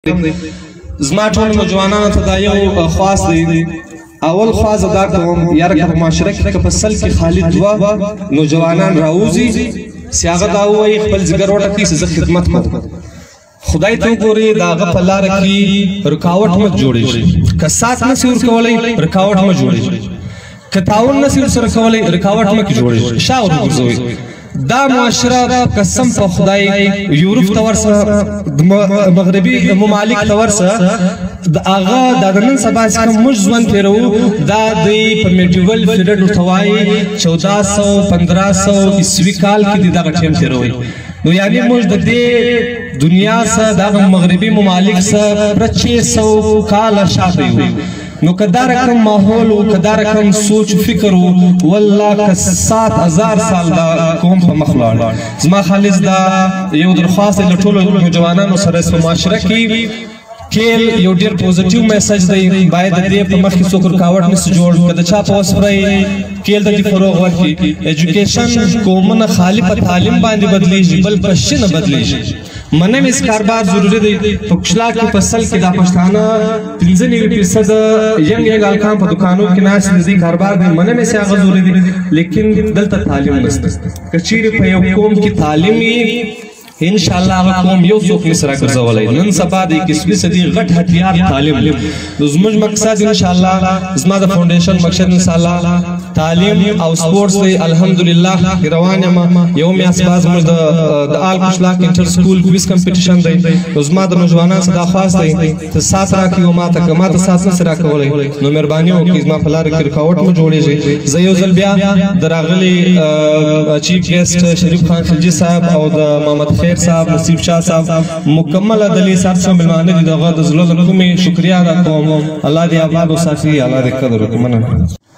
زما ټول نوجوانانو ته دا یو خواست دی. اول خواست دا کوم یاره که په معاشره کې که په سل کې خالي دوه نوجوانان راوځي چې هغه دا ووایي خپل ځګر وټکي چې زه خدمت کوم. خدای ته وګورئ د هغه په لاره کې رکاوټ مه جوړېږي. که سات نسي ورکولی رکاوټ مه جوړېږي. که تعاون نسي ورسره کولی رکاوټ مه کې جوړېږي. شا ورګرځوئ. دا معاشره قسم په خدای یورپ ته ورسه مغربي ممالک ته ورسه د هغه د نن سبا چې کوم موږ ژوند تېروو دا دوی په میډیول پیریډ ورته وایي 1400-1500 عیسوي کال کې د دغه ټیم تېروي. نو یعنې موږ د دې دنیا څخه دغه مغربي ممالک څخه پوره 600 کاله شاته یو. نو که دا رقم ماحول و که دا رقم سوچ و فکر و والله که 7000 سال دا قوم په مخ لاړ. زما خالص دا یو درخواست دی له ټولو نوجوانانو سره په معاشره کې کیل یو ډېر پوزیټیو میسج دی. باید د دې په مخ کې څوک رکاوټ نسي جوړ. که د چا په وسپری کیل د دې فروغ ورکړي. ایجوکیشن قومونه خالي په تعلیم باندې بدلیږي بل په شي نه بدلیږي. منم اس کاروبار ضروری دی. په کشلا کې په سل کې دا پښتانه 95% ینګ الکان په دکانو کې ناس دي کاروبار دی. منم اس هغه ضروری دی لیکن دلته تعلیم نشته. کچېرې په یو قوم کې تعلیم وي ان شاء الله هغه قوم یو څوک نشي راګرځولی. نن سبا د 21 صدۍ غټ هتیار تعلیم دی. زموږ مقصد ان شاء الله زما د فاونډیشن مقصد ان شاء الله تعلیم او سپورتس دی. الحمدلله روان یم. یو میاشت بعد زموږ د آل کشلاک انټر سکول کویز کمپټیشن دی. زما د نوجوانانو څخه دا خواست دی ته سات راکړي او ماته که ماته سات نشي راکولی نو مهرباني وکړئ زما په لاره کې رکاوټ مه جوړېږي. زه یو ځل بیا د راغلي چیف ګیسټ شریف خان خلجي صاحب او د محمد خیر صاحب نصیب شاه صاحب مکمل عدلی سره څو ملمانه دي دغه د زړه له کومې شکریا ادا کوم. الله دې آباد وساتي. الله دې قدر وکړي. مننه.